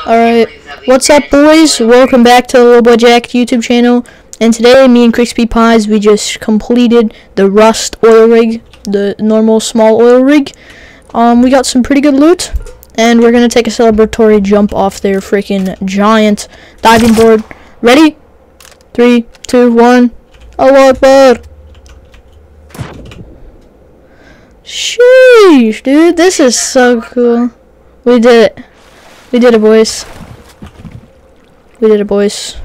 Alright, what's up boys? Welcome back to the Little Boy Jack YouTube channel. And today, me and Crispy Pies, we just completed the Rust oil rig, the normal small oil rig. We got some pretty good loot, and we're gonna take a celebratory jump off their freaking giant diving board. Ready? 3, 2, 1. Allah Akbar! Sheesh, dude, this is so cool. We did it. We did it, boys. We did it, boys.